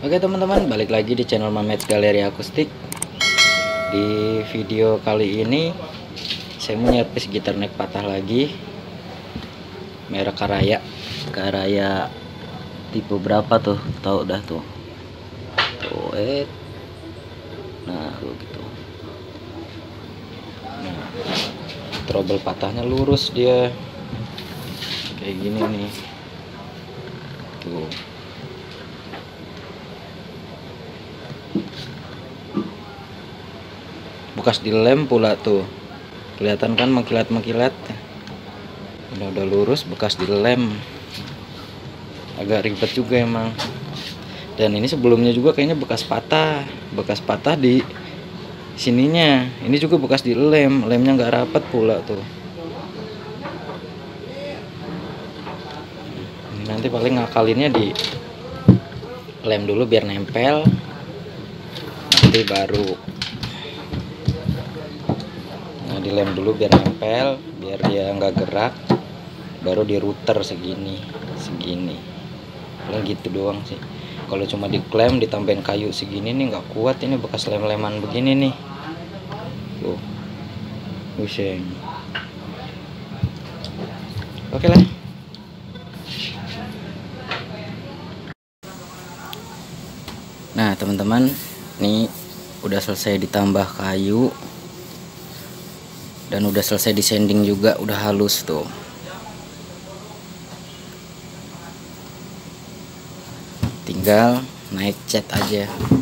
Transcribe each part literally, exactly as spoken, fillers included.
Oke teman-teman, balik lagi di channel Mamet Galeri Akustik. Di video kali ini saya mau nyervis gitar neck patah lagi, merek Karaya. Karaya tipe berapa tuh? Tahu dah tuh. Tuh, eh. Nah, begitu. Nah, trouble patahnya lurus dia. Kayak gini nih. Tuh. Bekas dilem pula tuh, kelihatan kan mengkilat-mengkilat. Udah udah lurus, bekas dilem, agak ribet juga emang. Dan ini sebelumnya juga kayaknya bekas patah, bekas patah di sininya. Ini juga bekas dilem, lemnya nggak rapat pula tuh. Nanti paling ngakalinnya di lem dulu biar nempel, nanti baru dilem dulu biar nempel, biar dia nggak gerak, baru di router segini segini paling gitu doang sih. Kalau cuma diklem ditambahin kayu segini nih nggak kuat, ini bekas lem-leman begini nih tuh, pusing. Oke lah. Nah teman-teman, nih udah selesai ditambah kayu dan udah selesai di sanding juga, udah halus tuh. Tinggal naik cat aja.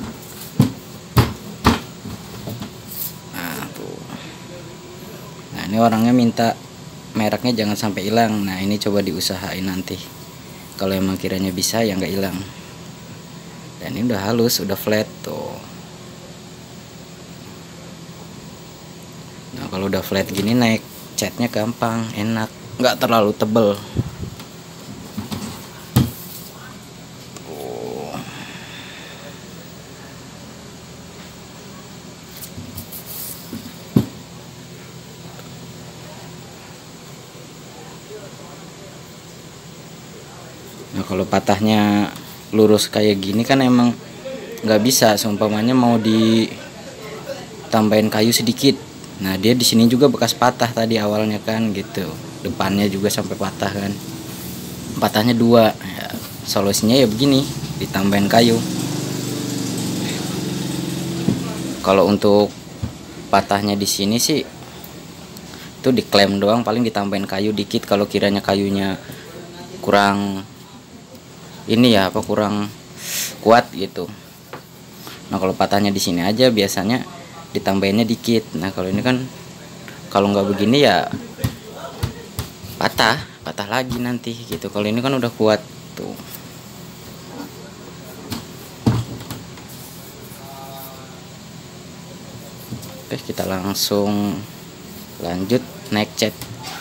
Nah tuh. Nah ini orangnya minta mereknya jangan sampai hilang. Nah ini coba diusahain nanti. Kalau emang kiranya bisa ya nggak hilang. Dan ini udah halus, udah flat tuh. Nah kalau udah flat gini naik catnya gampang, enak, nggak terlalu tebel. Oh. Nah kalau patahnya lurus kayak gini kan emang nggak bisa, seumpamanya mau ditambahin kayu sedikit. Nah dia di sini juga bekas patah tadi awalnya kan gitu, depannya juga sampai patah kan, patahnya dua ya, solusinya ya begini, ditambahin kayu. Kalau untuk patahnya di sini sih itu diklem doang, paling ditambahin kayu dikit kalau kiranya kayunya kurang ini ya apa kurang kuat gitu. Nah kalau patahnya di sini aja biasanya ditambahinnya dikit. Nah kalau ini kan kalau nggak begini ya patah patah lagi nanti gitu. Kalau ini kan udah kuat tuh. Oke kita langsung lanjut naik cat.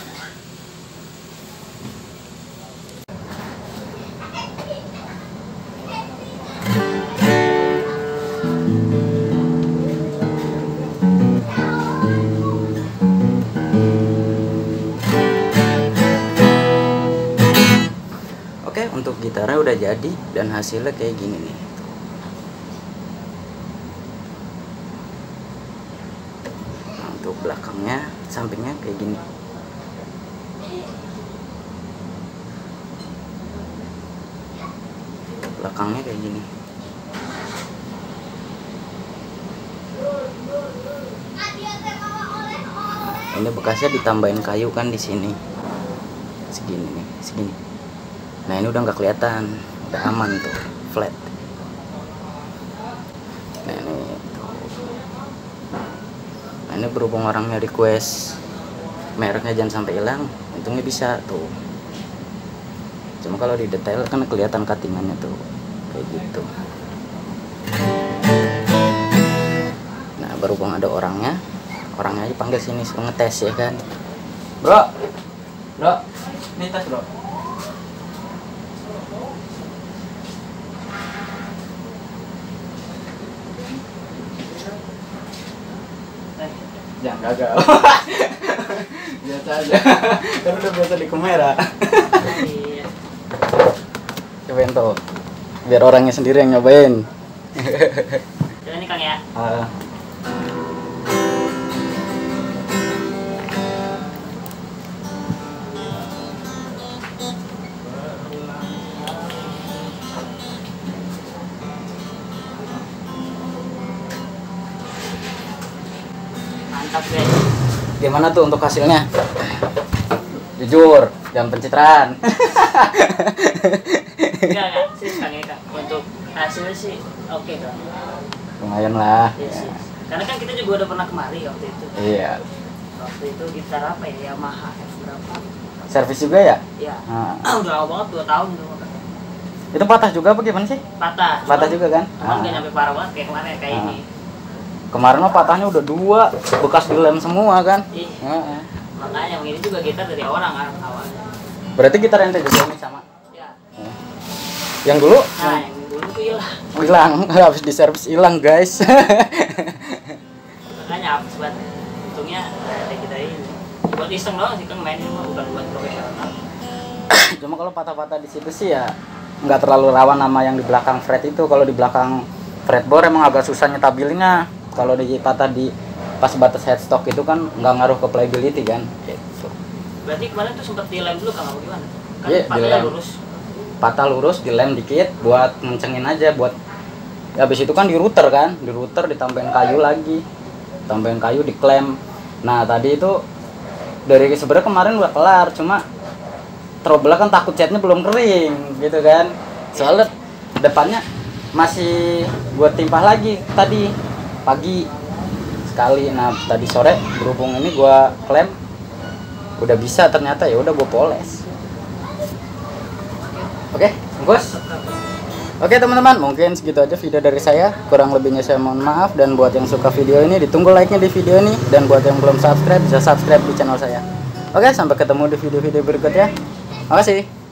Untuk gitarnya udah jadi dan hasilnya kayak gini nih. Nah, untuk belakangnya, sampingnya kayak gini. Belakangnya kayak gini. Nah, ini bekasnya ditambahin kayu kan di sini. Segini nih, segini. Nah ini udah nggak kelihatan, udah aman tuh, flat. Nah ini, nah, ini berhubung orangnya request mereknya jangan sampai hilang, untungnya bisa tuh. Cuma kalau di detail kan kelihatan cuttingannya tuh, kayak gitu. Nah berhubung ada orangnya, orangnya aja panggil sini suruh ngetes ya kan. Bro, bro, ini tes bro. Jangan gagal. Biasa aja. Kan udah biasa di kamera. Cobain tuh. biar orangnya sendiri yang nyobain. Jadi ini Kang ya. Uh, Mantap guys. Gimana tuh untuk hasilnya? Jujur, jangan pencitraan. Enggak enggak sih Kang ya Kak. Untuk hasilnya sih oke Kang. Lumayan lah. Iya sih. Karena kan kita juga udah pernah kemari waktu itu. Iya. Waktu itu gitar apa ya? Yamaha F berapa? Servis juga ya? Iya. Nah. Udah lama banget dua tahun dulu. Itu patah juga apa gimana sih? Patah. Patah juga kan? Emang nggak Ah. nyampe parah banget kayak kemarin kayak Ah. ini. Kemarin mah patahnya udah dua, bekas dilem semua kan? Ih. Heeh. Makanya ini juga gitar dari orang kan awalnya. Berarti gitar ente juga ini sama? Ya. Yang dulu? Nah, yang dulu tuh hilang. Hilang, habis diservis hilang guys. Makanya habis banget. Untungnya ada kita ini. Buat iseng doang sih kan main ini mah bukan buat profesional. Cuma kalau patah-patah di situ sih ya nggak terlalu rawan sama yang di belakang fret itu. Kalau di belakang fretboard emang agak susah nyetabilinnya. Kalau di patah di pas batas headstock itu kan nggak ngaruh ke playability kan. Gitu. Berarti kemarin tuh sempat dilem dulu kan apa gimana? Kan Iya, patahnya dilem. lurus. Patah lurus, dilem dikit buat ngencengin aja buat. Ya, habis itu kan di router kan, di router ditambahin kayu lagi, tambahin kayu diklem. Nah tadi itu dari sebenarnya kemarin udah kelar, cuma trouble kan takut catnya belum kering gitu kan. Soalnya depannya masih buat timpah lagi tadi pagi sekali. Nah tadi sore berhubung ini gua klem udah bisa ternyata, ya udah gua poles. Oke, bos. Oke teman-teman, mungkin segitu aja video dari saya. Kurang lebihnya saya mohon maaf. Dan buat yang suka video ini, ditunggu like-nya di video ini. Dan buat yang belum subscribe, bisa subscribe di channel saya. Oke, sampai ketemu di video-video berikutnya. Makasih.